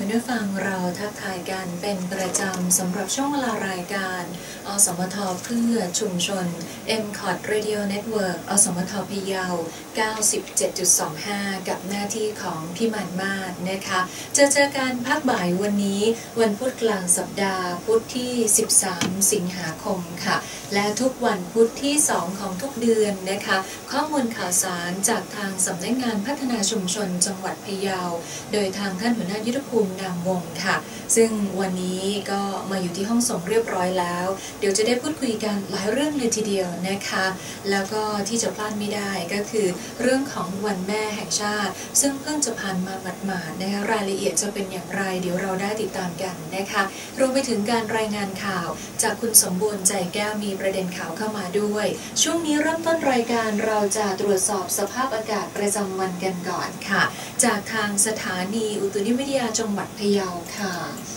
คุณผู้ฟังเราทักทายกันเป็นประจำสำหรับช่วงเวลารายการอสมทเพื่อชุมชน MCOT Radio Network อสมทพะเยา 97.25 กับหน้าที่ของพี่มันมาศนะคะเจอกันภาคบ่ายวันนี้วันพุธกลางสัปดาห์พุธที่ 13 สิงหาคมค่ะและทุกวันพุธที่ 2 ของทุกเดือนนะคะข้อมูลข่าวสารจากทางสำนักงานพัฒนาชุมชนจังหวัดพะเยาโดยทางท่านหัวหน้ายุทธภูมินามวงศ์ค่ะซึ่งวันนี้ก็มาอยู่ที่ห้องส่งเรียบร้อยแล้วเดี๋ยวจะได้พูดคุยกันหลายเรื่องเลยทีเดียวนะคะแล้วก็ที่จะพลาดไม่ได้ก็คือเรื่องของวันแม่แห่งชาติซึ่งเพิ่งจะผ่านมาหมาดๆนะคะรายละเอียดจะเป็นอย่างไรเดี๋ยวเราได้ติดตามกันนะคะรวมไปถึงการรายงานข่าวจากคุณสมบูรณ์ใจแก้วมีประเด็นข่าวเข้ามาด้วยช่วงนี้เริ่มต้นรายการเราจะตรวจสอบสภาพอากาศประจำวันกันก่อนค่ะจากทางสถานีอุตุนิยมวิทยาจังหวัดพะเยาค่ะ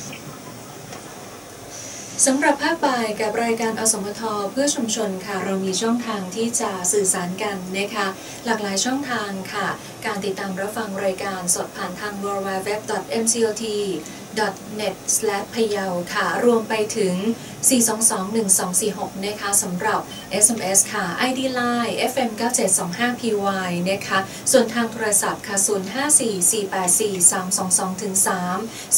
สำหรับภาคบ่ายกับรายการอสมทเพื่อชุมชนค่ะเรามีช่องทางที่จะสื่อสารกันนะคะหลากหลายช่องทางค่ะการติดตามรับฟังรายการสดผ่านทาง www.mcot.net/payau ค่ะรวมไปถึง4221246นะคะสำหรับ SMS ค่ะ ID Line FM 9725PY นะคะส่วนทางโทรศัพท์ค่ะ0544843222-3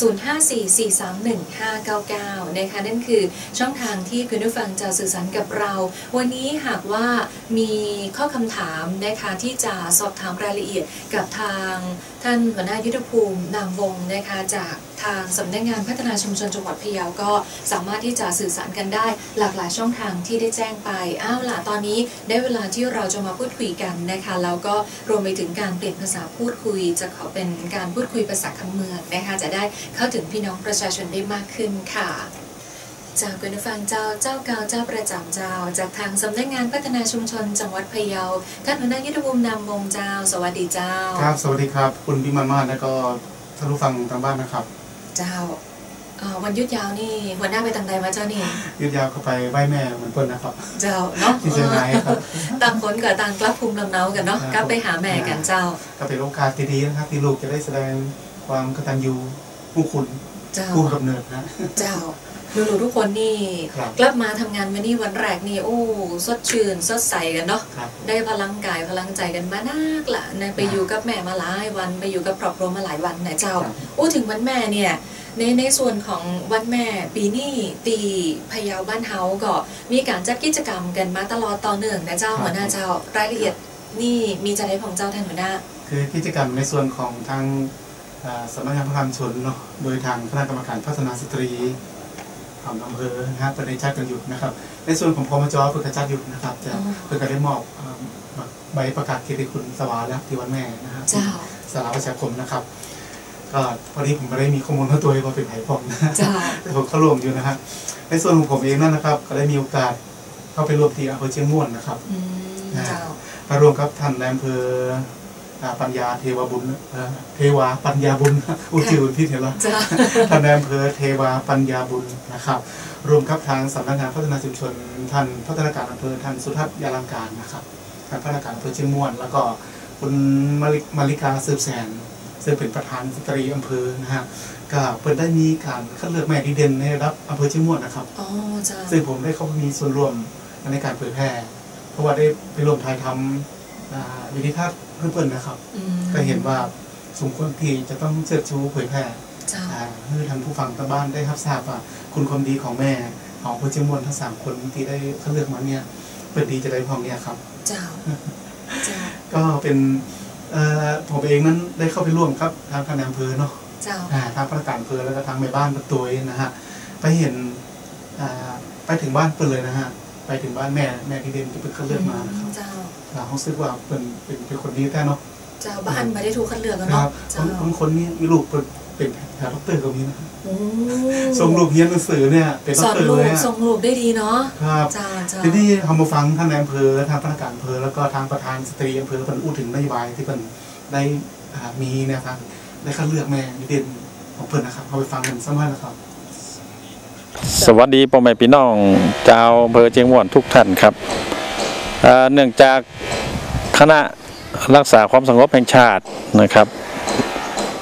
0544311599นะคะนั่นคือช่องทางที่คุณผู้ฟังจะสื่อสารกับเราวันนี้หากว่ามีข้อคำถามนะคะที่จะสอบถามรายละเอียดกับทางท่านหัวหน้ายุทธภูมินามวงศ์นะคะจากทางสำนักงานพัฒนาชุมชนจังหวัดพะเยาก็สามารถที่จะสื่อสารกันได้หลากหลายช่องทางที่ได้แจ้งไปล่ะตอนนี้ได้เวลาที่เราจะมาพูดคุยกันนะคะแล้วก็รวมไปถึงการเปลี่ยนภาษาพูดคุยจะขอเป็นการพูดคุยภาษาคำเมืองนะคะจะได้เข้าถึงพี่น้องประชาชนได้มากขึ้นค่ะจากคุณผู้ฟังเจ้าเก่าเจ้าประจำเจ้าจากทางสำนักงานพัฒนาชุมชนจังหวัดพะเยาท่านหัวหน้ายุทธภูมินามวงศ์เจ้าสวัสดีเจ้าครับสวัสดีครับคุณพี่มันมาศและก็ท่านผู้ฟังทางบ้านนะครับเจ้าวันยุดยาวนี่หัวหน้าไปต่างใดมาเจ้านี่ยุดยาวเข้าไปไหว้แม่เหมือนเปิ้ลนะครับเจ้าเนาะที่เชียงรายครับต่างคนกับต่างกลับภูมิลำเนากันเนาะกลับไปหาแม่กันเจ้าก็เป็นโอกาสดีๆนะครับที่ลูกจะได้แสดงความกตัญญูผู้คุณผู้กำเนิดนะเจ้าดูทุกคนนี่กลับมาทำงานวันนี้วันแรกนี่โอ้สดชื่นสดใสกันเนาะได้พลังกายพลังใจกันมานักละนะไปอยู่กับแม่มาหลายวันไปอยู่กับครอบครัวมาหลายวันนะเจ้าถึงวันแม่เนี่ยในส่วนของวันแม่ปีนี้ตีพะเยาบ้านเฮาก็มีการจัดกิจกรรมกันมาตลอดต่อเนื่องนะเจ้าหัวหน้าเจ้ารายละเอียดนี่มีจะได้ของเจ้าท่านหัวหน้าคือกิจกรรมในส่วนของทางสำนักงานพัฒนาชุมชนเนาะโดยทางคณะกรรมการพัฒนาสตรีของอำเภอนะครับประเด็นชัดกันอยู่นะครับในส่วนของพมจ.เพื่อกระชัดอยู่นะครับจะเพื่อการได้มอบใบประกาศเกียรติคุณสวาแล้วที่วันแม่นะครับสารประชาคมนะครับก็พอดีผมไม่ได้มีข้อมูลตัวเองว่าเป็นไผ่พองนะแต่ผมเข้าร่วมอยู่นะครับในส่วนของผมเองนั่นนะครับก็ได้มีโอกาสเข้าไปร่วมที่อำเภอเชียงม่วนนะครับมาร่วมกับท่านนายอำเภอปัญญาเทวบุญเทวาปัญญาบุญอุจิวพี่เถระท่านนายอำเภอเทวาปัญญาบุญนะครับรวมกับทางสำนักงานพัฒนาชุมชนท่านพัฒนาการอำเภอท่านสุทัศน์ยาลังการนะครับท่านพัฒนาการอำเภอเชียงม่วนแล้วก็คุณมาริกาสืบแสนซึ่งเป็นประธานสตรีอำเภอนะฮะก็เปิดได้มีการคัดเลือกแม่ดีเด่นในระดับอำเภอเชียงม่วนนะครับซึ่งผมได้เข้ามีส่วนร่วมในการเผยแพร่เพราะว่าได้ไปร่วมถ่ายทำวิดีทัศน์เพื่อนๆนะครับก็เห็นว่าสมควรที่จะต้องเชิดชูเผยแพร่ให้ทางผู้ฟังทางบ้านได้รับทราบว่าคุณความดีของแม่ของผู้เชี่ยวชาญทั้ง3 คนที่ได้คัดเลือกมาเนี่ยเปิดดีจะได้พองเนี่ยครับก็เป็นผมเองนั้นได้เข้าไปร่วมครับทางคณะอำเภอเนาะทางประกาศอำเภอแล้วก็ทางแม่บ้านประตูนะฮะไปเห็นไปถึงบ้านเปิดเลยนะฮะไปถึงบ้านแม่ที่เด่นที่เพิ่งคัดเลือกมานะครับเราเขาซึ้งว่าเป็นคนดีแท้เนาะเจ้าบ้านไม่ได้ถูกคัดเลือกกันเนาะบางคนนี่มีลูกเป็นแพทย์ด็อกเตอร์ก็มีนะส่งลูกเรียนหนังสือเนี่ยเป็นด็อกเตอร์เลยส่งลูกได้ดีเนาะครับทีนี้ทำมาฟังท่านนายอำเภอทางพนักงานอำเภอแล้วก็ทางประธานสตรีอำเภอเป็นอู้ถึงนโยบายที่เป็นได้มีนะครับได้คัดเลือกแม่ดีเด่นของเพื่อนนะครับเอาไปฟังกันสักหน่อยนะครับสวัสดีพ่อแม่พี่น้องชาวอำเภอเชียงม่วนทุกท่านครับเนื่องจากคณะรักษาความสงบแห่งชาตินะครับ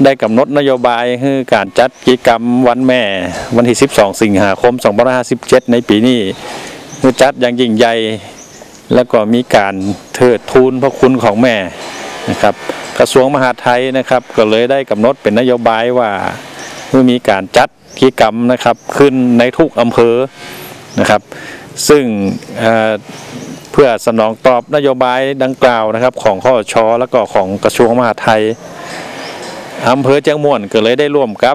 ได้กำหนดนโยบายคือการจัดกิจกรรมวันแม่วันที่12 สิงหาคม 2557 ในปีนี้คือจัดอย่างยิ่งใหญ่แล้วก็มีการเทิดทูนพระคุณของแม่นะครับกระทรวงมหาดไทยนะครับก็เลยได้กำหนดเป็นนโยบายว่าเมื่อมีการจัดกิจกรรมนะครับขึ้นในทุกอำเภอนะครับซึ่งเพื่อสนองตอบนโยบายดังกล่าวนะครับของคสช.แล้วก็ของกระทรวงมหาดไทยอำเภอเจียงม่วนก็เลยได้ร่วมกับ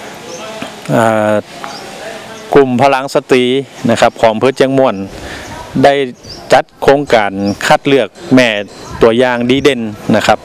กลุ่มพลังสตรีนะครับของอำเภอเจียงม่วนได้จัดโครงการคัดเลือกแม่ตัวอย่างดีเด่นนะครับ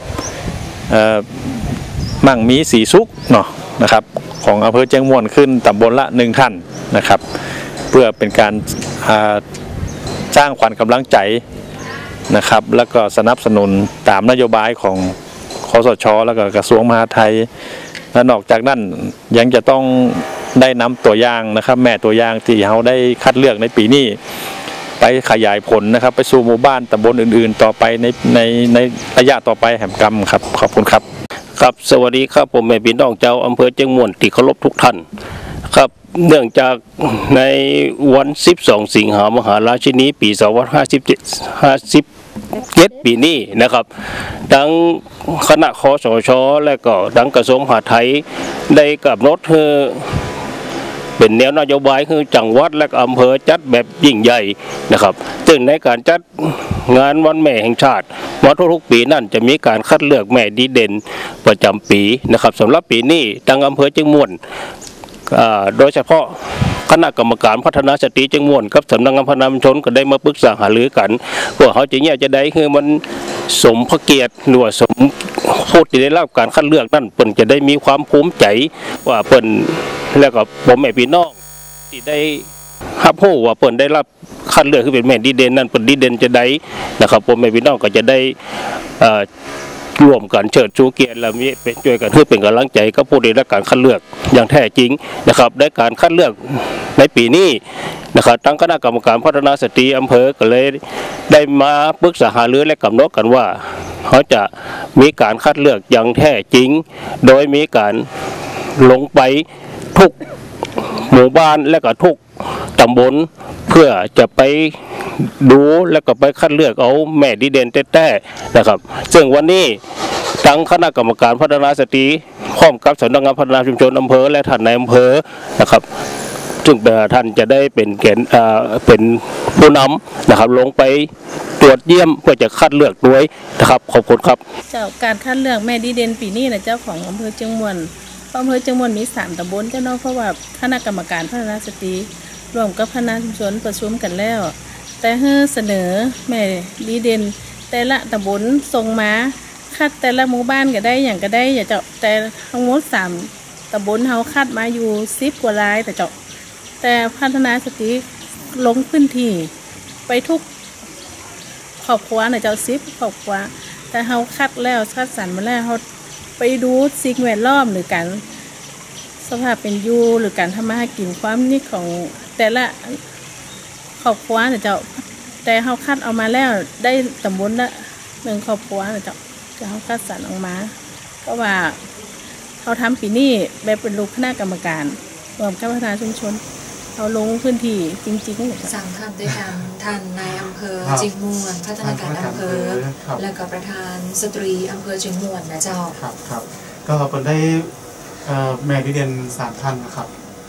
มั่งมีสีสุกเนาะนะครับของอำเภอเจียงม่วนขึ้นตำบลละ1 ท่านนะครับเพื่อเป็นการสร้างขวัญกำลังใจนะครับแล้วก็สนับสนุนตามนโยบายของคสช.แล้วก็กระทรวงมหาดไทยและนอกจากนั้นยังจะต้องได้นำตัวอย่างนะครับแม่ตัวอย่างที่เขาได้คัดเลือกในปีนี้ไปขยายผลนะครับไปสู่หมู่บ้านตำบลอื่นๆต่อไปในระยะต่อไปแห่งกรรมครับขอบคุณครับครับสวัสดีครับผมแม่พี่น้องเจ้าอำเภอเจียงม่วนที่เคารพทุกท่านครับเนื่องจากในวัน12 สิงหามหาราชินีปี2557 ปีนี้นะครับทั้งคณะคสช.และก็ทั้งกระทรวงมหาดไทยได้กำหนดเป็นแนวนโยบายคือจังหวัดและอำเภอจัดแบบยิ่งใหญ่นะครับซึ่งในการจัดงานวันแม่แห่งชาติมาทุกๆปีนั่นจะมีการคัดเลือกแม่ดีเด่นประจำปีนะครับสำหรับปีนี้ทางอำเภอเจียงม่วนโดยเฉพาะคณะกรรมการพัฒนาสตรีเจียงม่วนกับสำนักงานพัฒนาชุมชนก็ได้มาปรึกษาหารือกันว่าเขาจะได้คือมันสมพระเกียรติหรือว่าสมผู้ที่ได้รับการคัดเลือกนั่นเปิ่นจะได้มีความภูมิใจว่าเปิ่นแล้วก็ผมแม่พี่น้องที่ได้รับรู้ว่าเปิ่นได้รับคัดเลือกคือเป็นแม่ดีเด่นนั่นเปิ่นดีเด่นจะได้นะครับผมแม่พี่น้องก็จะได้ร่วมกันเชิดชูเกียรติและมีเป็นช่วยกันเพื่อเป็นกำลังใจกับผู้ได้รับการคัดเลือกอย่างแท้จริงนะครับได้การคัดเลือกในปีนี้นะครับตั้งคณะกรรมการพัฒนาสตรีอำเภอก็เลยได้มาปรึกษาหารือและกำหนดกันว่าเขาจะมีการคัดเลือกอย่างแท้จริงโดยมีการลงไปทุกหมู่บ้านและก็ทุกตำบลเพื่อจะไปดูแล้วก็ไปคัดเลือกเอาแม่ดีเด่นแท้ๆนะครับซึ่งวันนี้ทั้งคณะกรรมการพัฒนาสตรีพร้อมกับสำนักงานพัฒนาชุมชนอำเภอและท่านนายอำเภอนะครับซึ่งท่านจะได้เป็นเป็นผู้นำนะครับลงไปตรวจเยี่ยมเพื่อจะคัดเลือกด้วยนะครับขอบคุณครับเจ้าการคัดเลือกแม่ดีเด่นปีนี้นะเจ้าของอำเภอเจียงม่วนอำเภอเจียงม่วนมี3 ตำบลเจ้าเนาะเพราะว่าคณะกรรมการพัฒนาสตรีร่วมกับพัฒนาชุมชนประชุมกันแล้วแต่เสนอแม่ดีเด่นแต่ละตำบลส่งมาคัดแต่ละหมู่บ้านก็ได้อย่างก็ได้อย่าเจ้าแต่ทั้งหมด3 ตำบลเฮาคัดมาอยู่10 กว่ารายแต่เจ้าแต่พัฒนาสตรีลงพื้นที่ไปทุกครอบครัวนะเจ้า10 ครอบครัวแต่เฮาคัดแล้วคัดสรรมาแล้วเฮาไปดูสิ่งแวดล้อมหรือการสภาพเป็นอยู่หรือการทำมาหากินความนิยของแต่ละครอบครัวนะเจ้าแต่เฮาคัดเอามาแล้วได้ตำบลละ1 ครอบครัวนะเจ้าจะเฮาคัดสรรออกมาเพราะว่าเขาทำปีนี้แบบเป็นลูกคณะกรรมการรวมกับพัฒนาชุมชนเขาลงพื้นที่จริงๆ 3 ท่านด้วยกันท่านนายอำเภอเจียงม่วนพัฒนาการอำเภอแล้วก็ประธานสตรีอำเภอเจียงม่วนนะเจ้าครับก็เป็นได้แม่ดีเด่น3 ท่านนะครับ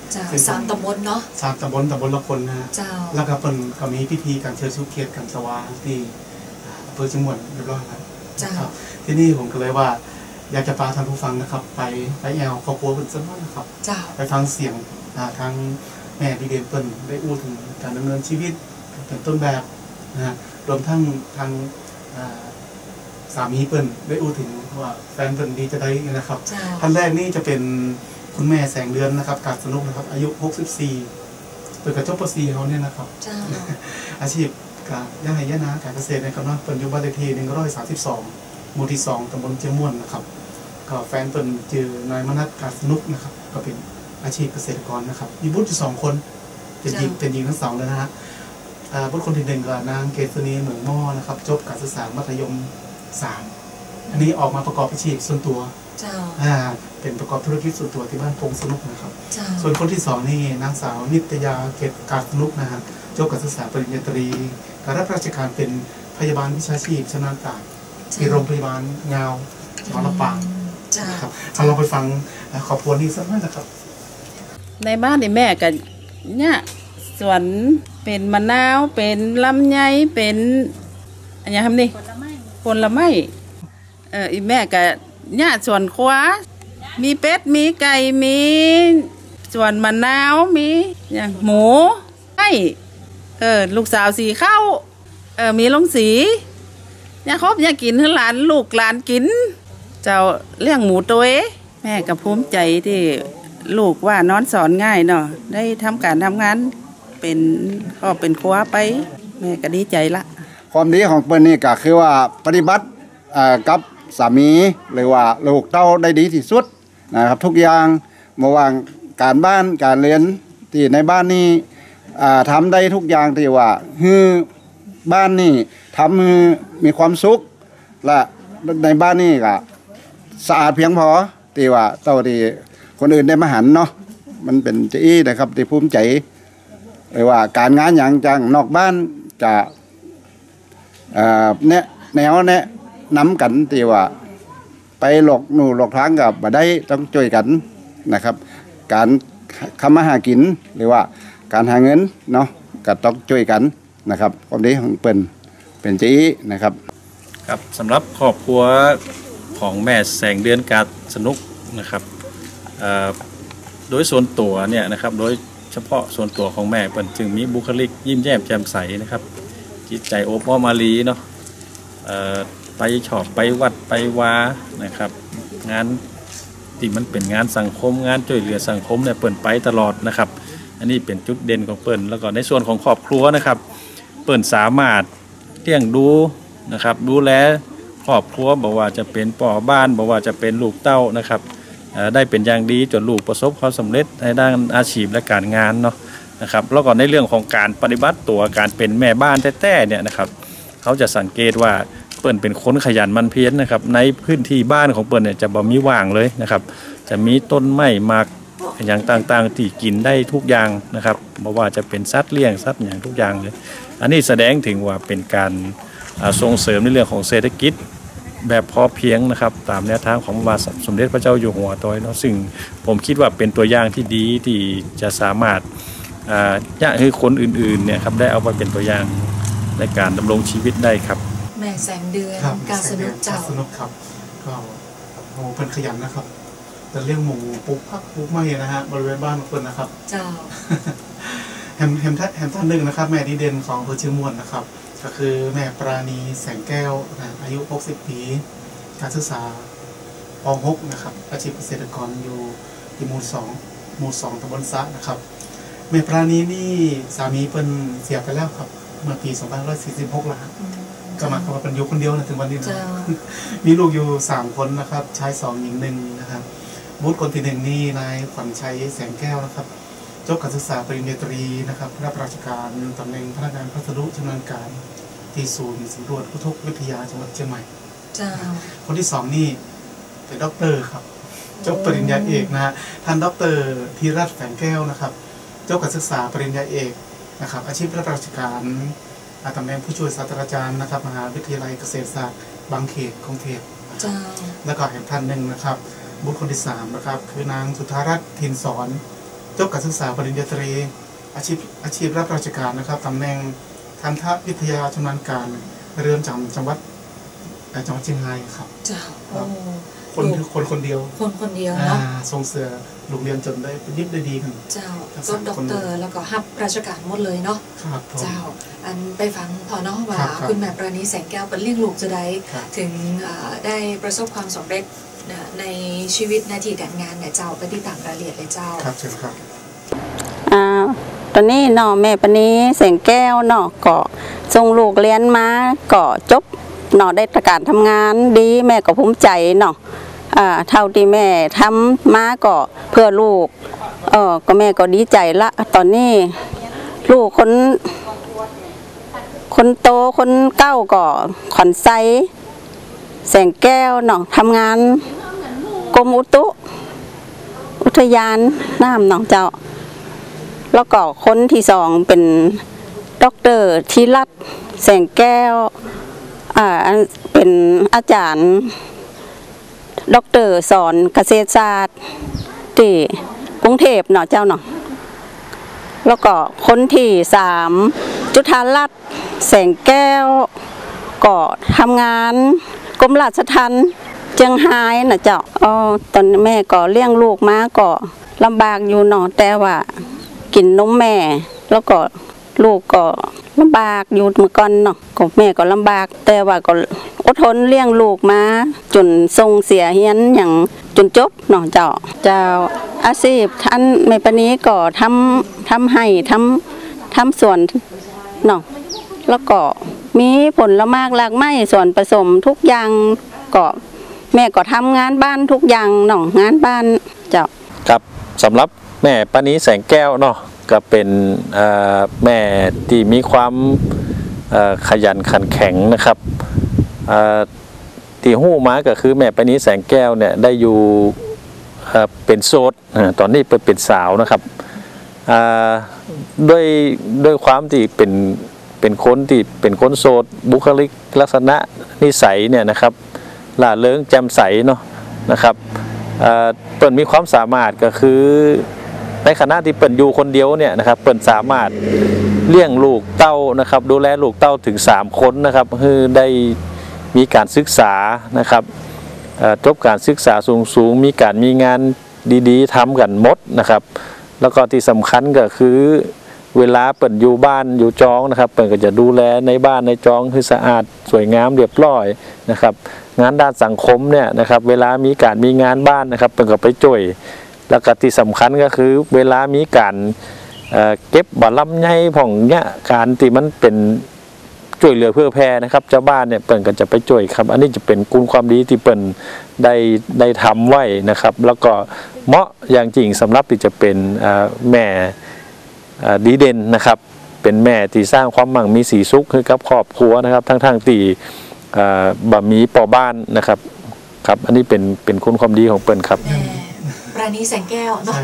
3 ตำบลเนาะ 3 ตำบลละคนนะเจ้าแล้วก็เป็นก็มีพิธีการเชิญชูเกียรติกันสวาที่อำเภอเชียงม่วนเรียบร้อยแล้วครับที่นี่ผมก็เลยว่าอยากจะพาท่านผู้ฟังนะครับไปแอลครอบครัวเพิ่นสักหน่อยนะครับไปฟังเสียงทางแม่ดีเด่นเพิ่นได้อู้ถึงการดำเนินชีวิตเป็นต้นแบบนะรวมทั้งทางสามีเพิ่นได้อู้ถึงว่าแฟนเพิ่นดีจะได้นะครับท่านแรกนี่จะเป็นคุณแม่แสงเดือนนะครับการสนุกนะครับอายุ64เป็นกระจกปอซีเขาเนี่ยนะครับอาชีพการย่าไร่ย่านาการเกษตรนะครับเนาะเพิ่นอยู่บ้านเลขที่132หมู่ที่2ตำบลเจียงม่วนนะครับก็แฟนเพิ่นชื่อนายมนัสการสนุกนะครับก็เป็นอาชีพเกษตรกรนะครับมีบุตรอยู่2 คนเป็นหญิงทั้ง2เลยนะฮะบุตรคนที่1ก็นางเกษณีเหมืองหม้อนะครับจบการศึกษามัธยม3 อันนี้ออกมาประกอบอาชีพส่วนตัวเจ้าเป็นประกอบธุรกิจส่วนตัวที่บ้านพงสนุกนะครับเจ้าส่วนคนที่สองนี่นางสาวนิตยาเกตการสนุกนะฮะจบการศึกษาปริญญาตรีการรับราชการเป็นพยาบาลวิชาชีพชำนาญการที่โรงพยาบาลงาวจังหวัดลำปางเจ้าครับเราลองไปฟังขอบคุณนี่สักหน่อยนะครับในบ้านนี่แม่ก็เนี่ยสวนเป็นมะนาวเป็นลำไยเป็นอันนี้ทำนี่ผลไม้อีแม่ก็เนี่ยสวนครัวมีเป็ดมีไก่มีสวนมะนาวมีอย่างหมูไก่ลูกสาวสีข้าวมีลงสีเนี่ยครบเนี่ยกินให้หลานลูกหลานกินเจ้าเลี้ยงหมูตัวแม่ก็ภูมิใจที่ลูกว่านอนสอนง่ายเนาะได้ทำการทำงานเป็นก็เป็นครัวไปแม่ก็ดีใจละความดีของเปิ้ลนี่ก็คือว่าปฏิบัติกับสามีหรือว่าลูกเต้าได้ดีที่สุดนะครับทุกอย่างระหว่างการบ้านการเรียนที่ในบ้านนี่ทำได้ทุกอย่างที่ว่าคือบ้านนี่ทำให้มีความสุขและในบ้านนี่ก็สะอาดเพียงพอที่ว่าเต้าที่คนอื่นได้มาหันเนาะมันเป็นจี้นะครับที่ภูมิใจหรือว่าการงานอย่างจังนอกบ้านจะแนวนำกันที่ว่าไปหลอกหนูหลอกทางกับบ่ได้ต้องช่วยกันนะครับการทำมาหากินหรือว่าการหาเงินเนาะก็ต้องช่วยกันนะครับความดีของเปิ้นเป็นจี้นะครับครับสำหรับครอบครัวของแม่แสงเดือนกาสนุกนะครับโดยส่วนตัวเนี่ยนะครับโดยเฉพาะส่วนตัวของแม่เปิ้นจึงมีบุคลิกยิ้มแย้มแจ่มใสนะครับจิตใจโอบอ้อมอารีเนาะไปชอบไปวัดไปวานะครับงานที่มันเป็นงานสังคมงานช่วยเหลือสังคมเนี่ยเปิ้นไปตลอดนะครับอันนี้เป็นจุดเด่นของเปิ้นแล้วก็ในส่วนของครอบครัวนะครับเปิ้นสามารถเลี้ยงดูนะครับดูแลครอบครัวบอกว่าจะเป็นป่อบ้านบอกว่าจะเป็นลูกเต้านะครับได้เป็นอย่างดีจนลูกประสบความสำเร็จในด้านอาชีพและการงานเนาะนะครับแล้วก็ในเรื่องของการปฏิบัติตัวการเป็นแม่บ้านแท้ๆเนี่ยนะครับเขาจะสังเกตว่าเปิ้นเป็นคนขยันมันเพียรนะครับในพื้นที่บ้านของเปิ้นเนี่ยจะบ่มีว่างเลยนะครับจะมีต้นไม้หมากอย่างต่างๆที่กินได้ทุกอย่างนะครับบ่ว่าจะเป็นสัตว์เลี้ยงสัตว์อย่างทุกอย่างเลยอันนี้แสดงถึงว่าเป็นการส่งเสริมในเรื่องของเศรษฐกิจแบบพอเพียงนะครับตามแนวทางของพระบาทสมเด็จพระเจ้าอยู่หัวตัวเนาะซึ่งผมคิดว่าเป็นตัวอย่างที่ดีที่จะสามารถอยากให้คนอื่นๆเนี่ยครับได้เอาไปเป็นตัวอย่างในการดำรงชีวิตได้ครับแม่แสงเดือนกาสนุกเจ้าสนุกครับก็โอ้เป็นขยันนะครับแต่เรื่องหมูปลูกผักปลูกไม้นะฮะบริเวณบ้านของคนนะครับเจ้าแฮมท่านหนึ่งนะครับแม่ดีเด่นของอำเภอเชียงม่วนนะครับก็คือแม่ปราณีแสงแก้วอายุ60ปีการศึกษาป.6นะครับอาชีพเกษตรกรอยู่ที่หมู่2ตำบลสะนะครับแม่ปราณีนี่สามีเป็นเสียไปแล้วครับเมื่อปี2546แล้วก็มาเป็นอยู่คนเดียวนะถึงวันนี้นะมีลูกอยู่3คนนะครับชาย2หญิง1นะครับบุตรคนที่1นี่นายขวัญชัยแสงแก้วนะครับจบการศึกษาปริญญาตรีนะครับรับราชการตำแหน่งพนักงานพัสดุชำนาญการที่ศูนย์สำรวจอุทกวิทยาจังหวัดเชียงใหม่คนที่2นี่เป็นด็อกเตอร์ครับจบปริญญาเอกนะฮะท่านด็อกเตอร์ธีรัตน์แสงแก้วนะครับจบการศึกษาปริญญาเอกนะครับอาชีพรับราชการตำแหน่งผู้ช่วยศาสตราจารย์นะครับมหาวิทยาลัยเกษตรศาสตร์บางเขตกรุงเทพแล้วก็เห็นท่านหนึ่งนะครับบุคคลที่3นะครับคือนางสุธารัตน์ทินสอนจบการศึกษาปริญญาตรีอาชีพรับราชการนะครับตำแหน่งทันทวิทยาชำนาญการเรือนจำจังหวัดเชียงรายครับเจ้าคนเดียวเนาะส่งเสือลูกเรียนจนได้ยิบได้ดีกันเจ้าก็ด็อกเตอร์แล้วก็รับราชการหมดเลยเนาะเจ้าอันไปฟังพอเนาะว่าคุณแม่ปราณีแสงแก้วเป็นเลี้ยงลูกจะได้ถึงได้ประสบความสำเร็จในชีวิตหน้าที่การงานเนี่ยเจ้าไปที่ต่างรายละเอียดเลยเจ้าครับเชิญครับตอนนี้เนาะแม่ปราณีแสงแก้วเนาะก็ส่งลูกเรียนมาก็จบเนาะได้ประกาศทำงานดีแม่ก็ภูมิใจเนาะเท่าที่แม่ทำมาก็เพื่อลูกก็แม่ก็ดีใจละตอนนี้ลูกคนโตคนเก้าก็ขอนไซแสงแก้วเนาะทำงานกรมอุทยานน้ำเนาะเจ้าแล้วก็คนที่สองเป็นดร.ธีรัตน์แสงแก้วเป็นอาจารย์ด็อกเตอร์สอนเกษตรศาสตร์ที่กรุงเทพเนาะเจ้าเนาะแล้วก็คนที่สามจุฑารัตน์แสงแก้วก็ทำงานกรมราชทัณฑ์เชียงรายนะเจ้าตอนแม่ก็เลี้ยงลูกมาก็ลำบากอยู่เนาะแต่ว่ากินนมแม่แล้วก็ลูกก็ลำบากอยู่เมื่อก่อนเนาะก็แม่ก็ลำบากแต่ว่าก็อดทนเลี้ยงลูกมาจนส่งเสียเฮียนอย่างจนจบเนาะเจ้าอาชีพท่านแม่ปนี้ก็ทำให้ทำสวนเนาะแล้วก็มีผลละมากหลากไม้ส่วนผสมทุกอย่างก็แม่ก็ทำงานบ้านทุกอย่างเนาะงานบ้านเจ้าครับสำหรับแม่ปานี้แสงแก้วเนาะก็เป็นแม่ที่มีความขยันขันแข็งนะครับที่หู้มาก็คือแม่ปานี้แสงแก้วเนี่ยได้อยู่เป็นโสดตอนนี้เป็นสาวนะครับด้วยความที่เป็นคนที่เป็นคนโสดบุคลิกลักษณะนิสัยเนี่ยนะครับล่าเริงแจ่มใสเนาะนะครับเปิ่นมีความสามารถก็คือในขณะที่เปิ่นอยู่คนเดียวเนี่ยนะครับเปิ่นสามารถเลี้ยงลูกเต้านะครับดูแลลูกเต้าถึง3คนนะครับคือได้มีการศึกษานะครับจบการศึกษาสูงมีงานดีๆทำกันหมดนะครับแล้วก็ที่สำคัญก็คือเวลาเปิ่นอยู่บ้านอยู่จองนะครับเปิ่นก็จะดูแลในบ้านในจองคือสะอาดสวยงามเรียบร้อยนะครับงานด้านสังคมเนี่ยนะครับเวลามีงานบ้านนะครับเปิ่นก็ไปช่วยแล้วก็ที่สำคัญก็คือเวลามีการเก็บบ่อลำไยผ่องเนี่ยการที่มันเป็นช่วยเหลือเพื่อแพร่นะครับเจ้าบ้านเนี่ยเปิ่นก็จะไปช่วยครับอันนี้จะเป็นคุณความดีที่เปิ่นได้ทำไว้นะครับแล้วก็เหมาะอย่างจริงสำหรับที่จะเป็นแม่ดีเด่นนะครับเป็นแม่ที่สร้างความมั่งมีสีสุขให้กับครอบครัวนะครับทั้งที่บ่มีปอบ้านนะครับครับอันนี้เป็นคุณความดีของเปิ่นครับปราณีแสงแก้วเนาะ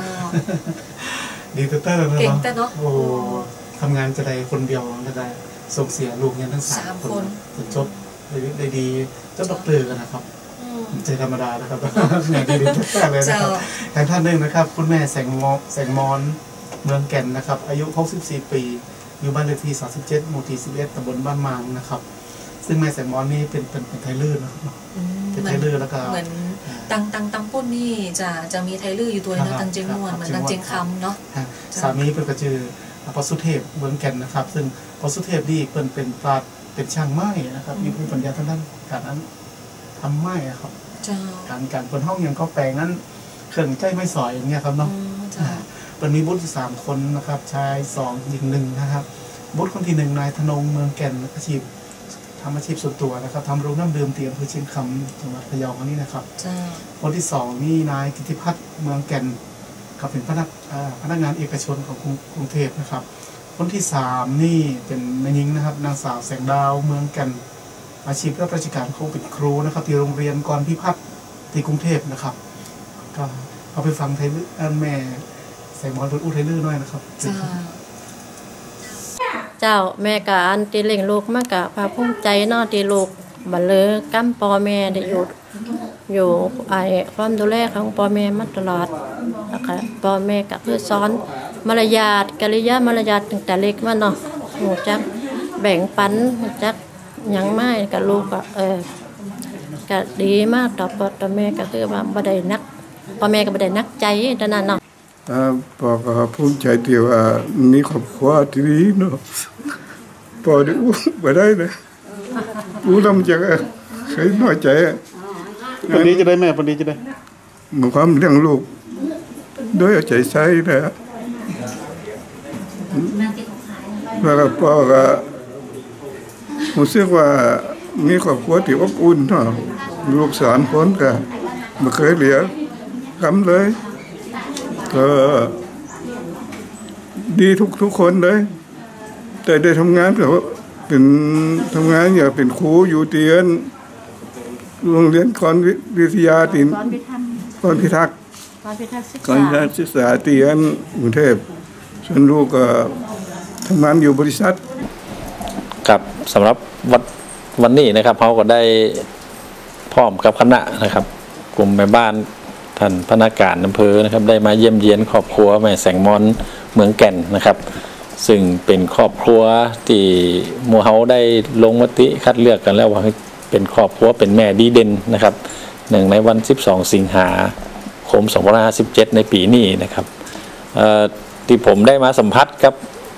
ดีเตอร์เลยเก่งแต่เนาะโอ้ทำงานจะได้คนเดียวจะได้ส่งเสียลูกยังทั้ง3 คนจบได้ดีจบด็อกเตอร์กันนะครับใจธรรมดานะครับงานดีเตอร์เลยนะครับท่านหนึ่งนะครับคุณแม่แสงมอนเมืองแก่นนะครับอายุ64 ปีอยู่บ้านเลขที่37หมู่ที่11ตำบลบ้านมางนะครับซึ่งแม่แสงมอนนี่เป็นไทยลื่นนะครับเป็นไทยลื่นแล้วก็เหมือนตังปุ้นนี่จะมีไทยลื่นอยู่ตัวนึงตังเจงมวนเหมือนตังเจงคำเนาะสามีเป็นกระจือปสุเทพเมืองแก่นนะครับซึ่งปสุเทพนี่เป็นปราชญ์เป็นช่างไม้นะครับมีภูมิปัญญาทางด้านการนั้นทำไม้ครับการบนห้องยังก็แปลงนั้นเครื่องใกล้ไม่สอยอย่างเงี้ยครับเนาะเป็นมีบุตร3 คนนะครับชาย2หญิง1นะครับบุตรคนที่1นายธนงเมืองแก่นอาชีพส่วนตัวนะครับทำโรงน้ำดื่มเตรียมเพื่อเชียงคำจังหวัดพะเยาคนนี้นะครับคนที่2นี่นายกิติพัฒน์เมืองแก่นกับเป็นพนักงานเอกชนของกรุงเทพนะครับคนที่3นี่เป็นแม่หญิงนะครับนางสาวแสงดาวเมืองแก่นอาชีพรับราชการเป็นครูนะครับที่โรงเรียนกรพิพัฒน์ที่กรุงเทพนะครับก็เอาไปฟังไทยแม่แสงมอนพูดไทยลื่นหน่อยนะครับเจ้าแม่กะอันตีเล่งลูกมากกะภาคภูมิใจเนาะที่ลูกบัลเลอกั้มปอแม่ได้อยู่ความดูแลของปอแม่มาตลอดนะคะปอแม่ก็เพื่อสอนมารยาทกิริยามารยาทตั้งแต่เล็กมาเนาะหูจักแบ่งปันหูจักยังไม่กับลูกก็ดีมากต่อแม่ก็คือว่าบ่ได้นักปอแม่ก็บ่ได้นักใจแต่นั้นเนาะปอก็ภูมิใจที่ว่ามีครอบครัวที่ดีเนาะปอได้บ่ได้เลยลำจากเคยน้อยใจวันนี้จะได้แม่วันนี้จะได้มีความเลี้ยงลูกด้วยใจใส่นะแล้วก็ปอก็รู้สึกว่ามีครอบครัวที่อบอุ่นเนาะลูก3 คนก็ไม่เคยเหลือคำเลยก็ดีทุกคนเลยแต่ได้ทำงานก็เป็นทำงานอย่างเป็นครูอยู่เตียนโรงเรียนกรวิทยาตินกรพิทักษ์กรพิทักษ์ศึกษาเตียนกรุงเทพส่วนลูกก็ทำงานอยู่บริษัทครับสำหรับวันนี้นะครับเขาก็ได้พร้อมกับคณะนะครับกลุ่มแม่บ้านท่านพนักงานอำเภอนะครับได้มาเยี่ยมเยียนครอบครัวแม่แสงมอนเมืองแก่นนะครับซึ่งเป็นครอบครัวที่หมู่เฮาได้ลงมติคัดเลือกกันแล้วว่าเป็นครอบครัวเป็นแม่ดีเด่นนะครับหนึ่งในวัน12 สิงหาคม 2557ในปีนี้นะครับที่ผมได้มาสัมผัสกับ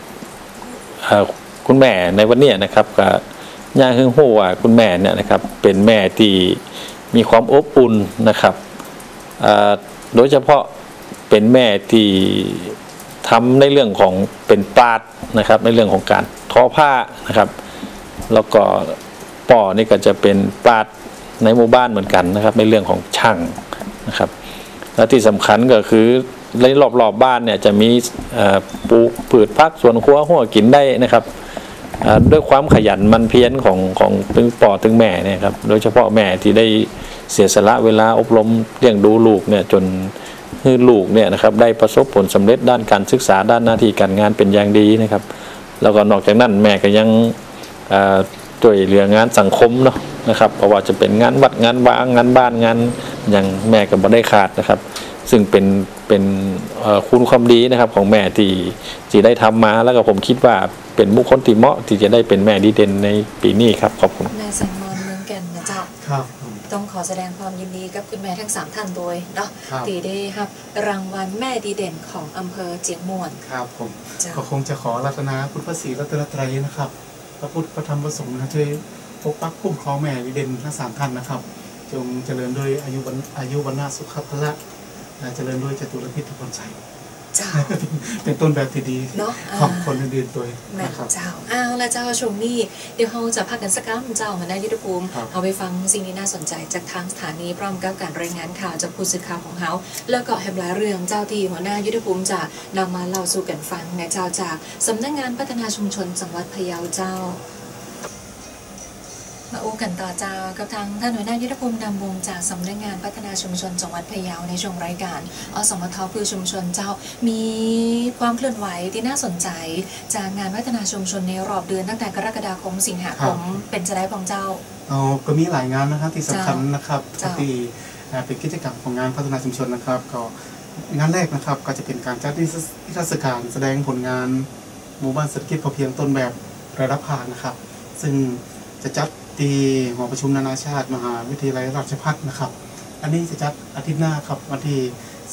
คุณแม่ในวันนี้นะครับก็ย่าฮึ่งฮู้ว่าคุณแม่เนี่ยนะครับเป็นแม่ที่มีความอบอุ่นนะครับโดยเฉพาะเป็นแม่ที่ทำในเรื่องของเป็นปราชญ์นะครับในเรื่องของการทอผ้านะครับแล้วก็ป่อนี่ก็จะเป็นปราชญ์ในหมู่บ้านเหมือนกันนะครับในเรื่องของช่างนะครับและที่สำคัญก็คือในรอบๆบ้านเนี่ยจะมีปลูกพืชผักสวนครัวหัวกินได้นะครับด้วยความขยันมันเพียรของถึงป่อถึงแม่เนี่ยครับโดยเฉพาะแม่ที่ได้เสียสละเวลาอบรมเลี้ยงดูลูกเนี่ยจนให้ลูกเนี่ยนะครับได้ประสบผลสำเร็จด้านการศึกษาด้านหน้าที่การงานเป็นอย่างดีนะครับแล้วก็นอกจากนั้นแม่ก็ยังช่วยเหลืองานสังคมเนาะนะครับเพราะว่าจะเป็นงานวัดงานบ้านงานบ้านงานอย่างแม่ก็บ่ได้ขาดนะครับซึ่งเป็นคุณความดีนะครับของแม่ที่ได้ทำมาแล้วก็ผมคิดว่าเป็นบุคคลที่เหมาะที่จะได้เป็นแม่ดีเด่นในปีนี้ครับขอบคุณแม่แสงมอนเมืองแก่นนะเจ้าครับต้องขอแสดงความยินดีกับคุณแม่ทั้ง3ท่านโดยเนาะที่ได้รับรางวัลแม่ดีเด่นของอำเภอเจียงม่วนครับผมก็คงจะขอรัตนาพุทธพระศรีรัตนตรัยนะครับพระพุทธพระธรรมพระสงฆ์นะช่วยปกปักคุ้มครองแม่ดีเด่นทั้ง3ท่านนะครับจงเจริญด้วยอายุวันนาสุขภละเจริญด้วยจตุรพิธทุกคนใจเป็นต้นแบบที่ดีของคนอื่นๆตัวนะครับเจ้าแล้วเจ้าช่วงนี้เดี๋ยวเราจะพักกันสักครั้งเจ้ามาได้ยุทธภูมิเอาไปฟังสิ่งที่น่าสนใจจากทางสถานีพร้อมกับการรายงานข่าวจากผู้สื่อข่าวของเขาแล้วก็แฮมหลายเรื่องเจ้าที่หัวหน้ายุทธภูมิจะนำมาเล่าสู่กันฟังในเจ้าจากสำนักงานพัฒนาชุมชนจังหวัดพะเยาเจ้ามาอู้กันต่อเจ้ากับทางท่านหัวหน้ายุทธภูมินำวงจากสำนักงานพัฒนาชุมชนจังหวัดพะเยาในช่วงรายการอสมทพือชุมชนเจ้ามีความเคลื่อนไหวที่น่าสนใจจากงานพัฒนาชุมชนในรอบเดือนตั้งแต่กรกฎาคมสิงหาคมเป็นจะได้ของเจ้าก็มีหลายงานนะครับที่สำคัญนะครับที่เป็นกิจกรรมของงานพัฒนาชุมชนนะครับก็งานแรกนะครับก็จะเป็นการจัดนิทรรศการแสดงผลงานหมู่บ้านเศรษฐกิจพอเพียงต้นแบบระดับภาคนะครับซึ่งจะจัดที่หอประชุมนานาชาติมหาวิทยาลัยราชภัฏนะครับอันนี้จะจัดอาทิตย์หน้าครับวันที่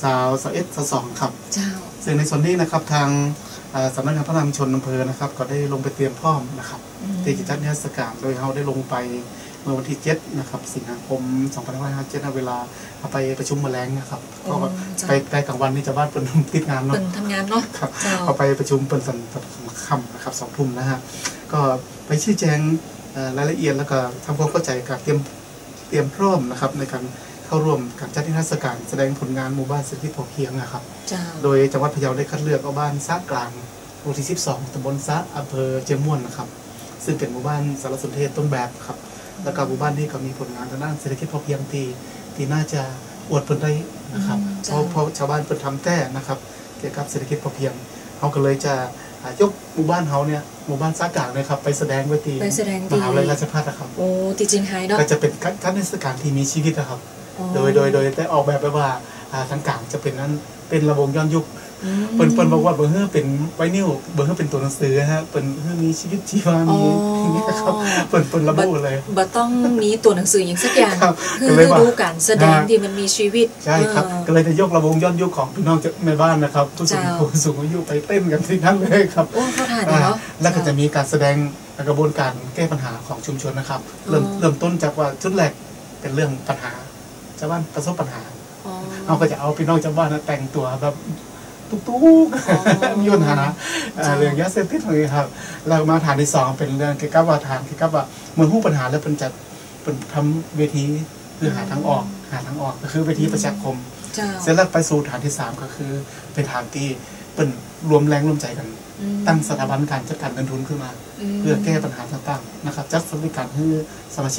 21-22ครับซึ่งในส่วนนี้นะครับทางสำนักงานพัฒนาชุมชนอำเภอนะครับก็ได้ลงไปเตรียมพร้อมนะครับที่จะจัดนิทรรศการโดยเราได้ลงไปเมื่อวันที่7นะครับสิงหาคม2557เวลาไปประชุมแมลงนะครับก็ไปกลางวันนี่จะบ้านเป็นติดงานเนาะทำงานเนาะครับเอาไปประชุมเป็นสันค่ำนะครับ2 ทุ่มนะฮะก็ไปชี้แจงรายละเอียดแล้วก็ทำความเข้าใจกับเตรียมพร้อมนะครับในการเข้าร่วมการจัดนิทรรศการแสดงผลงานหมู่บ้านเศรษฐกิจพอเพียงนะครับโดยจังหวัดพะเยาได้คัดเลือกเอาบ้านซะกลางหมู่ที่12ตำบลซะอำเภอเจียงม่วนนะครับซึ่งเป็นหมู่บ้านสารสนเทศต้นแบบครับแล้วก็หมู่บ้านนี้ก็มีผลงานทางด้านเศรษฐกิจพอเพียงที่น่าจะอวดผลได้นะครับเพราะชาวบ้านเปิดทำแท้นะครับเกี่ยวกับเศรษฐกิจพอเพียงเขาก็เลยจะยกหมู่บ้านเขาเนี่ยหมู่บ้านซากางเลยครับไปแสดงไว้ที่มหาวิทยาลัยราชภัฏนะครับโอ้ที่จีนไฮเนาะก็จะเป็นการนิทรรศการที่มีชีวิตนะครับโดยได้ออกแบบไปว่าทางกลางจะเป็นนั้นเป็นระบบย้อนยุคเปิ้นบอกว่าเบอร์เฮอร์เป็นไวนิลเบอร์เฮอร์เป็นตัวหนังสือฮะเปิ้นเฮอร์มีชีวิตชีวามีอย่างนี้ครับเปิ้นระบุเลยบ่ต้องมีตัวหนังสืออย่างสักอย่างคือดูการแสดงที่มันมีชีวิตใช่ครับก็เลยจะยกระบบย้อนยุคของพี่น้องแม่บ้านนะครับผู้สูงอายุไปเต้นกันที่นั่นเลยครับโอ้เขาถ่ายเนาะแล้วก็จะมีการแสดงกระบวนการแก้ปัญหาของชุมชนนะครับเริ่มต้นจากว่าชุดแรกเป็นเรื่องปัญหาชาวบ้านประสบปัญหาเราก็จะเอาพี่น้องชาวบ้านแต่งตัวแบบตุ๊กๆมีปัญหาเรื่องยาเสพติดอะไรครับเรามาฐานที่2เป็นเรื่องเกี่ยวกับว่าฐานเกี่ยวกับว่าเมื่อผู้ปัญหาแล้วเป็นจัดเป็นทำเวทีเพื่อหาทางออกก็คือเวทีประชาคมเสร็จแล้วไปสู่ฐานที่3ก็คือเป็นฐานที่เป็นรวมแรงรวมใจกันตั้งสถาบันการจัดการเงินทุนขึ้นมาเพื่อแก้ปัญหาต่างๆนะครับจัดบริการให้สมาชิก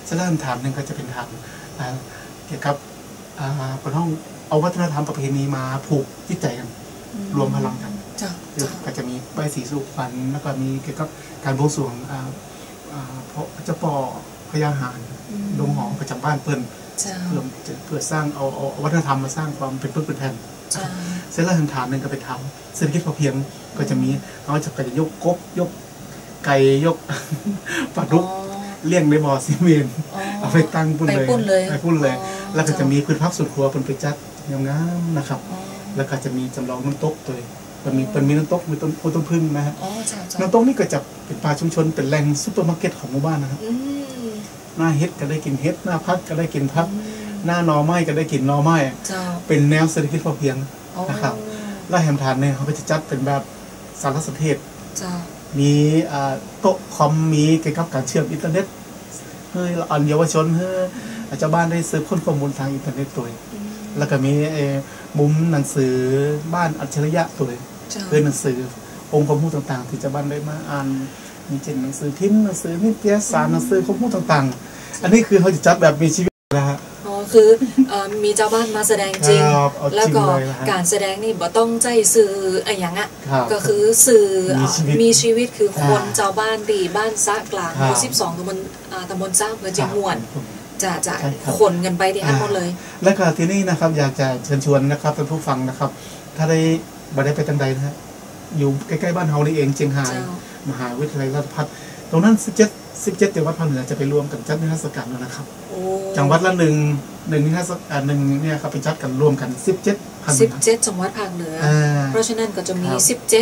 เสร็จแล้วคำถามหนึ่งก็จะเป็นถามเกี่ยวกับคนห้องเอาวัฒนธรรมประเพณีมาผูกจิตใจกันรวมพลังกันก็จะมีใบสีสุพรรณแล้วก็มีเกี่ยวกับการบวงสรวงพระเจ้าป่อพญาหารดงหอประจำบ้านเพิ่นเพื่อสร้างเอาวัฒนธรรมมาสร้างความเป็นเพื่อนเป็นแทนเสร็จแล้วคำถามหนึ่งก็ไปทำเศรษฐกิจพอเพียงก็จะมีเอาจะยกกบยกไก่ยกปลาดุกเลี้ยงในบ่อซีเมนต์เอาไปตั้งปุ้นเลยแล้วก็จะมีพื้นพักส่วนครัวเป็นไปจัดงามๆนะครับแล้วก็จะมีจำลองน้ำตกตัวมันมีน้ำตกมีต้นพึ่งนะฮะน้ำตกนี่ก็จะเป็นป่าชุมชนเป็นแหล่งซุปเปอร์มาร์เก็ตของหมู่บ้านนะครับหน้าเฮ็ดก็ได้กินเฮ็ดหน้าพักก็ได้กินพักหน้าหน่อไม้ก็ได้กินหน่อไม้เป็นแนวเศรษฐกิจพอเพียงนะครับแล้วแฮมทานเนี่ยเขาก็จะจัดเป็นแบบสารสนเทศมีโต๊ะคอมมีเกี่ยวกับการเชื่อมอินเทอร์เน็ตเฮ้ยอ่อนเยาวชนเฮ้ยเจ้าบ้านได้ซื้อข้อมูลทางอินเทอร์เน็ตตัวแล้วก็มีมุมหนังสือบ้านอัจฉริยะตัวคือหนังสือองค์ความรู้ต่างๆที่เจ้าบ้านได้มาอ่านมีเช่นหนังสือพิมพ์หนังสือนิตยสารหนังสือความรู้ต่างๆอันนี้คือเขาจะจัดแบบมีชีวิตนะฮะคือมีเจ้าบ้านมาแสดงจริงแล้วก็การแสดงนี่บ่ต้องใจสื่ออะไรอย่างอ่ะก็คือสื่อมีชีวิตคือคนเจ้าบ้านดีบ้านซะกลางหมู่12ตำบลซ่าอำเภอเชียงม่วนจะคนกันไปที่อันหมดเลยและก็ที่นี่นะครับอยากจะเชิญชวนนะครับท่านผู้ฟังนะครับถ้าได้ไปทางใดนะฮะอยู่ใกล้ๆบ้านเฮานี่เองเชียงรายมหาวิทยาลัยราชภัฏตรงนั้น17จังหวัดภาคเหนือจะไปรวมกันจัดนิทรรศการแล้วนะครับจังหวัดละหนึ่งนิทรรศการหนึ่งเนี่ยครับไปจัดกันรวมกัน17จังหวัดภาคเหนือเพราะฉะนั้นก็จะมี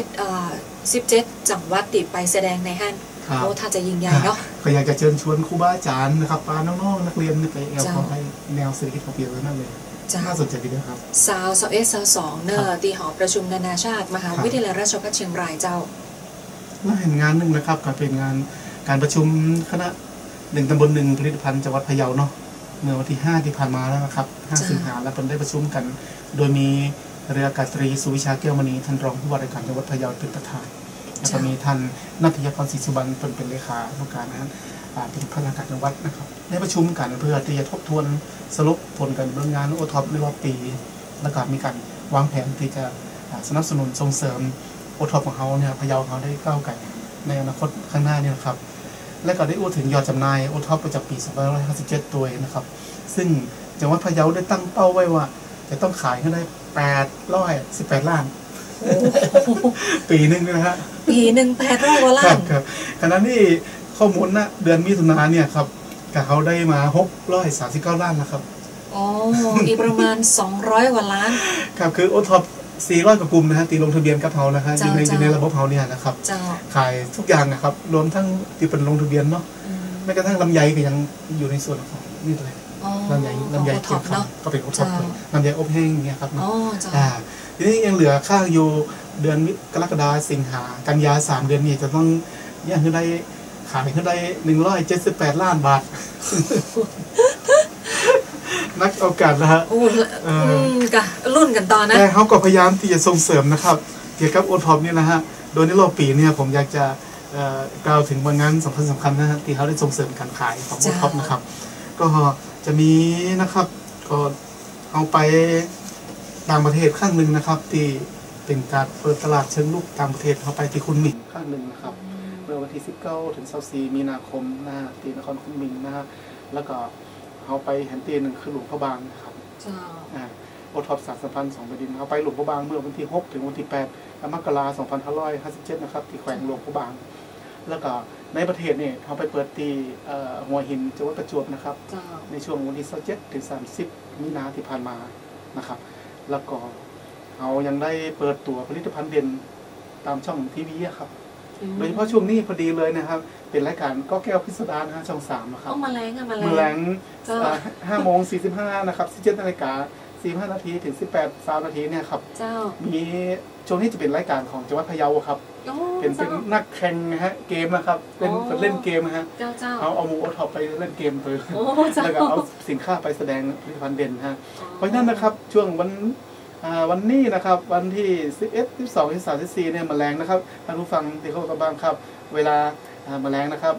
17จังหวัดติดไปแสดงในฮั่นโอ้ถ้าจะยิ่งใหญ่เนาะก็อยากจะเชิญชวนครูบาอาจารย์นะครับป้าน้องๆนักเรียนไปแอลเขาไปแนวเศรษฐกิจพอเพียงนั่นเลยน่าสนใจดีนะครับ 21-22เนอะที่หอประชุมนานาชาติมหาวิทยาลัยราชภัฏเชียงรายเจ้าและเห็นงานหนึ่งนะครับก็เป็นงานการประชุมคณะ1ตำบล1ผลิตภัณฑ์จังหวัดพะเยาเนาะเมื่อวันที่5ที่ผ่านมาแล้วนะครับ5สิงหาคมแล้วเป็นได้ประชุมกันโดยมีเรืออากาศตรีสุวิชาแก้วมณีท่านรองผู้ว่าราชการจังหวัดพะเยาเป็นประธานแล้วก็มีท่านนัทยพรศรีสุวรรณเป็นเลขาธิการนั้นเป็นข้าราชการจังหวัดนะครับได้ประชุมกันเพื่อที่จะทบทวนสรุปผลการดำเนินงานโอท็อปในรอบปีแล้วก็มีการวางแผนที่จะสนับสนุนส่งเสริมโอท็อปของเขาเนี่ยพะเยาเขาได้ก้าวไกลในอนาคตข้างหน้านี่นะครับและก็ได้พูดถึงยอดจำหน่ายโอท็อปประจำปี2557ตัวนะครับซึ่งจังหวัดพะเยาได้ตั้งเป้าไว้ว่าจะต้องขายให้ได้818 ล้านปีหนึ่งนะฮะปีหนึ่ง800 กว่าล้านครับขณะนี้ข้อมูลนะเดือนมิถุนายนเนี่ยครับกับเขาได้มา639 ล้านแล้วครับอ๋ออีกประมาณ200 กว่าล้านครับคือโอท็อป400 กว่ากลุ่มนะฮะตีลงทะเบียนกับเขานะฮะอยู่ในระบบเขาเนี่ยนะครับขายทุกอย่างนะครับรวมทั้งที่เป็นลงทะเบียนเนาะแม้กระทั่งลำไยก็ยังอยู่ในส่วนของนี่เลยลำไยเกี่ยวกับก็เป็นโอท็อปลำไยอบแห้งเนี่ยครับทีนี้ยังเหลือค่าอยู่เดือนกรกฎาคมสิงหากันยา3 เดือนนี่จะต้องยังขึ้นได้ขายขึ้นได้178 ล้านบาทนักโอกาสนะฮะกะรุ่นกันต่อนะแต่เขาก็พยายามที่จะส่งเสริมนะครับเกี่ยวกับโอท็อปนี่นะฮะโดยในรอบปีเนี่ยผมอยากจะกล่าวถึงบางงานสำคัญนะฮะที่เขาได้ส่งเสริมการขายของโอท็อปนะครับก็จะมีนะครับก็เอาไปต่างประเทศข้างหนึ่งนะครับที่เป็นการเปิดตลาดเชิงลุกต่างประเทศเขาไปที่คุณหมิ่งข้างหนึ่งนะครับเมื่อวันที่19 ถึง 24 มีนาคมนะฮะที่นครคุณหมิ่งนะฮะแล้วก็เขาไปแห่งตีหนึ่งคือหลวงพระบางนะครับโอท็อปสารสัมพันธ์2 แผ่นดินเขาไปหลวงพระบางเมื่อวันที่6 ถึงวันที่8 มกราคม 2557นะครับที่แขวงหลวงพระบางแล้วก็ในประเทศเนี่ยเขาไปเปิดที่หัวหินจังหวัดประจวบนะครับในช่วงวันที่27 ถึง 30 มีนาที่ผ่านมานะครับแล้วก็เขายังได้เปิดตัวผลิตภัณฑ์เด่นตามช่องทีวีครับโดยเฉพาะช่วงนี้พอดีเลยนะครับเป็นรายการก็แก้วพิสดารนะฮะช่อง3นะครับมาแรง 5:45 นะครับ 17 นาฬิกา 45 นาทีถึง 18:03 นาทีเนี่ยครับมีช่วงนี้จะเป็นรายการของจังหวัดพะเยาครับเป็นนักแข่งนะฮะเกมนะครับเล่นเกมนะฮะเอามูโอท็อปไปเล่นเกมเลยแล้วก็เอาสินค้าไปแสดงผลิตภัณฑ์เด่นฮะเพราะฉะนั้นนะครับช่วงวันนี้นะครับวันที่11 12 13 14เนี่ยมาแรงนะครับท่านผู้ฟังที่เข้ามาบ้างครับเวลาแมลงนะครับ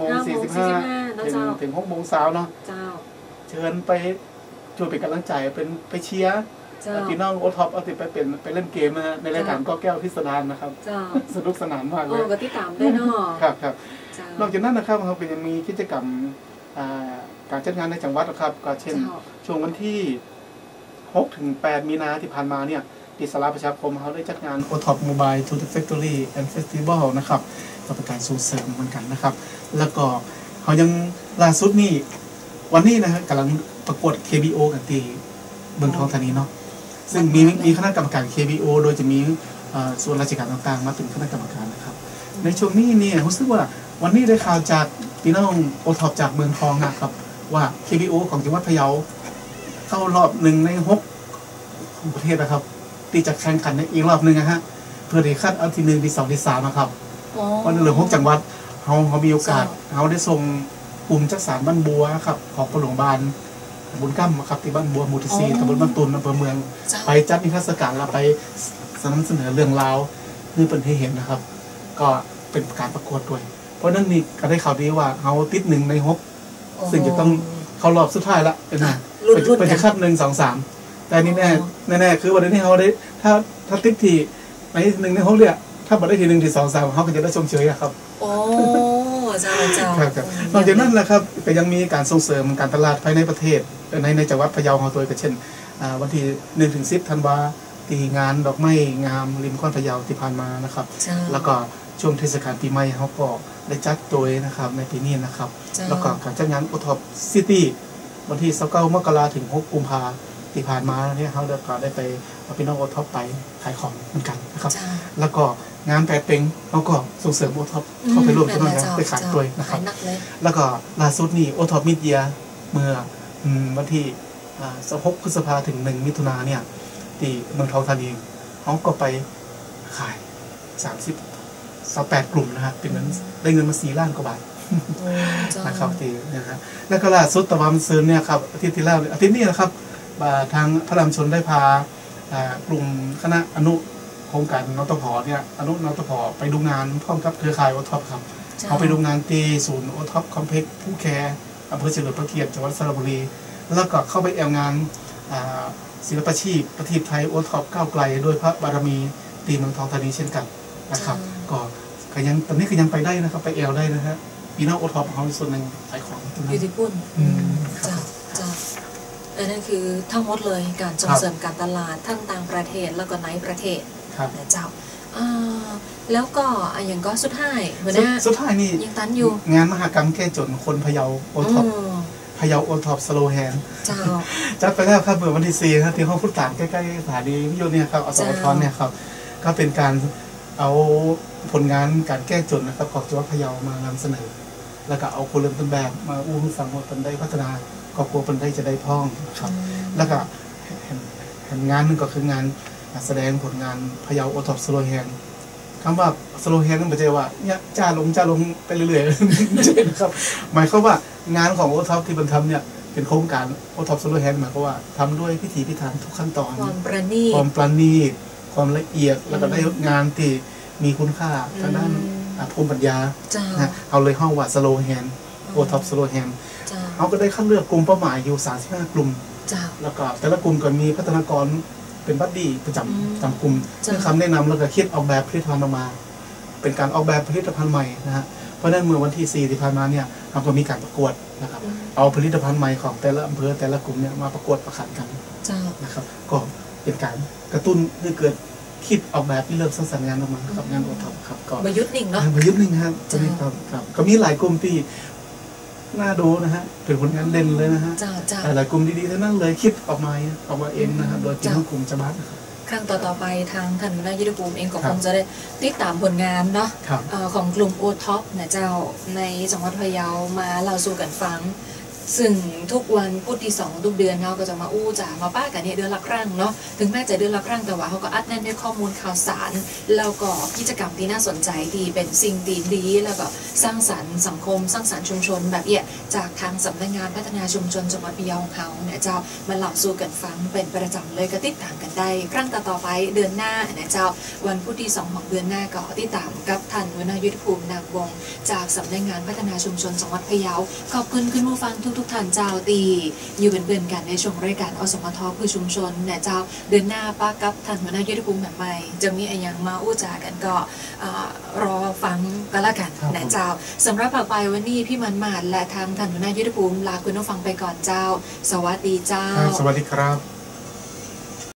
5:45ถึง6:00 นเช้าเนาะเจ้าเชิญไปช่วยเป็นกำลังใจไปเชียร์พี่น้องโอท็อปเอาติดไปเล่นเกมนะฮะในรายการก็แก้วพิสดารนะครับสนุกสนานมากเลยก็ติดตามได้เนาะครับนอกจากนั้นนะครับเราก็ยังมีกิจกรรมการจัดงานในจังหวัดนะครับก็เช่นช่วงวันที่6 ถึง 8 มีนาที่ผ่านมาเนี่ยที่สาราประชาคมเขาได้จัดงาน OTOP Mobile to the Factory and Festival นะครับก็เป็นการส่งเสริมเหมือนกันนะครับแล้วก็เขายังล่าสุดนี่วันนี้นะฮะกำลังประกวด KBO กันที่เมืองทองธานีเนาะซึ่งมีคณะกรรมการ KBO โดยจะมีส่วนราชการต่างๆมาเป็นคณะกรรมการนะครับในช่วงนี้เนี่ยรู้สึกว่าวันนี้ได้ข่าวจากพี่น้อง OTOP จากเมืองทองนะครับว่า KBO ของจังหวัดพะเยาเข้ารอบ1 ใน 6ของประเทศนะครับที่จะแข่งขันในอีกรอบหนึ่งนะฮะเพื่อที่คัดเอาที่1 ที่ 2 ที่ 3นะครับวันนี้เหลือ6 จังหวัดเขามีโอกาสเขาได้ส่งกลุ่มจักสารบ้านบัวครับของปหลวงบาลบุญกั้มครับที่บ้านบัวหมู่ที่4ตำบลบ้านตุนอำเภอเมืองไปจัดนิทรรศการแล้วไปนำเสนอเรื่องราวนี่เป็นให้เห็นนะครับก็เป็นการประกวดด้วยเพราะนั่นนี่ก็ได้ข่าวดีว่าเขาติด1 ใน 6ซึ่งจะต้องเข้ารอบสุดท้ายละเป็นไงเป็นจะคัด1 2 3แต่นี่แน่คือวันนี้เขาได้ถ้าติดที่ใน1 ใน 6เนี่ยถ้าบอกได้ที่1 ที่ 2 3เขาก็จะได้ชมเชยครับโอ้เจ้าครับนอกจากนั้นแหละครับก็ยังมีการส่งเสริมการตลาดภายในประเทศในจังหวัดพะเยาของตัวก็เช่นวันที่1 ถึง 10 ธันวาตีงานดอกไม้งามริมคลองพะเยาที่ผ่านมานะครับแล้วก็ช่วงเทศกาลปีใหม่เขาก็ได้จัดตัวนะครับในปีนี้นะครับแล้วก็การจัดงาน OTOP City วันที่29 มกราคมถึง6 กุมภาพันธ์ที่ผ่านมาเนี่ยเขาได้ไปเอาพี่น้อง OTOP ไปขายของเหมือนกันนะครับแล้วก็งานแปดเป็งเขาก็ส่งเสริม OTOP เข้าไปร่วมกันแล้วไปขายตัวนะครับแล้วก็ล่าสุดนี่ OTOP Media เมื่อวันที่16 พฤษภาคมถึง1 มิถุนายนเนี่ยที่เมืองทองธานีเขาก็ไปขาย28 กลุ่มนะครับเป็นนั้นได้เงินมา4 ล้านกว่าบาทนะครับที่นะครับแล้วก็ล่าสุดตะวันซื้อเนี่ยครับอาทิตย์ที่แล้วอาทิตย์นี้นะครับทางพระรามชนได้พากลุ่มคณะอนุโครงการนตพเนี่ยอนุนตพไปดูงานพร้อมกับเครือข่าย OTOP ครับเขาไปดูงานที่ศูนย์ OTOP Complex ผู้แคร์อำเภอเฉลิมพระเกียรติจังหวัดสระบุรีแล้วก็เข้าไปแอลงานศิลปาชีพประเทศไทย OTOP ก้าวไกลโดยพระบารมีตีเมืองทองธานีเช่นกันนะครับก็ยังตอนนี้ก็ยังไปได้นะครับไปแอลได้นะฮะพี่น้อง OTOP ของเขาส่วนหนึ่งขายของอยู่ที่ปุ่นจ้านั่นคือทั้งหมดเลยการส่งเสริมการตลาดทั้งต่างประเทศแล้วก็ในประเทศนะเจ้าแล้วก็อย่างก็สุดท้ายเหมือนนะสุดท้ายนี่ยังตันอยู่งานมหกรรมแก้จนคนพะเยา OTOP พะเยา OTOP Slow Hand จัดไปแล้วครับเมื่อวันที่4ครับที่ห้องพุทธศาลใกล้ๆสถานีวิทยุเนี่ยครับอสมทเนี่ยครับก็เป็นการเอาผลงานการแก้จนนะครับของจังหวัดพะเยามานำเสนอแล้วก็เอาคนเริ่มต้นแบบมาอู้ฟังว่าเป็นได้พัฒนาครอบครัวเป็นได้จะได้พ้องครับแล้วก็งานนึงก็คืองานแสดงผลงานพะเยา OTOP Slow Hand คำว่า Slow Hand นั่นหมายถึงว่าเนี่ยจ้าลงไปเรื่อยๆใช่ครับหมายความว่างานของ OTOP ที่บรรทำเนี่ยเป็นโครงการ OTOP Slow Hand หมายความว่าทำด้วยพิถีพิถันทุกขั้นตอนความประณีตความละเอียดแล้วก็ได้งานที่มีคุณค่าทางด้านภูมิปัญญาเอาเลยห้องว่า Slow Hand OTOP Slow Hand เขาก็ได้คัดเลือกกลุ่มเป้าหมายอยู่35 กลุ่มแล้วก็แต่ละกลุ่มก็มีพัฒนากรเป็นบัดดี้ประจำกลุ่มซึ่งคำแนะนำแล้วก็คิดออกแบบผลิตภัณฑ์ออกมาเป็นการออกแบบผลิตภัณฑ์ใหม่นะฮะเพราะฉะนั้นเมื่อวันที่4ที่ผ่านมาเนี่ยเราก็มีการประกวดนะครับเอาผลิตภัณฑ์ใหม่ของแต่ละอำเภอแต่ละกลุ่มเนี่ยมาประกวดประขันกันนะครับก็เป็นการกระตุ้นให้เกิดคิดออกแบบที่เริ่มสร้างสรรค์งานออกมากับงาน OTOP ครับก็ประยุทธ์หนึ่งเนาะประยุทธ์หนึ่งครับก็มีหลายกลุ่มที่น่าดูนะฮะเป็นผลงานเด่นเลยนะฮะหลายกลุ่มดีๆทั้งนั้นเลยคิดออกมาเองนะครับโดยที่ทั้งกลุ่มจะบัดครั้งต่อไปทางท่านนายกภูมิเองก็คงจะได้ติดตามผลงานเนาะของกลุ่ม OTOP นะเจ้าในจังหวัดพะเยามาเล่าสู่กันฟังซึ่งทุกวันพุธที่2ทุกเดือนเราก็จะมาอู้จ่ามาป้ากันเนี่ยเดือนละครั้งเนาะถึงแม้จะเดือนละครั้งแต่ว่าเขาก็อัดแน่นด้วยข้อมูลข่าวสารแล้วก็กิจกรรมที่น่าสนใจที่เป็นสิ่งดีๆแล้วก็สร้างสรรค์สังคมสร้างสรรค์ชุมชนแบบเนี้ยจากทางสำนักงานพัฒนาชุมชนจังหวัดพะเยาของเขาเนี่ยเจ้ามาเล่าสู่กันฟังเป็นประจำเลยก็ติดตามกันได้ครั้งต่อไปเดือนหน้าเนี่ยเจ้าวันพุธที่2ของเดือนหน้าก็ติดตามกับท่านหัวหน้ายุทธภูมินามวงจากสำนักงานพัฒนาชุมชนจังหวัดพะเยาขอบคุณคุณผู้ฟังทุกท่านเจ้าตีอยู่เป็นเพื่อนกันในช่วงรายการอสมทคือชุมชนเนี่ยเจ้าเดือนหน้าป้ากับท่านหัวหน้ายุทธภูมิแบบใหม่จะมีอะไรอย่างมาอู้จากันก็รอฟังกันละกันนะเจ้าสำหรับภาคไปวันนี้พี่มันมาดและทางท่านหัวหน้ายุทธภูมิลาคุณผู้ฟังไปก่อนเจ้าสวัสดีเจ้าสวัสดีครับ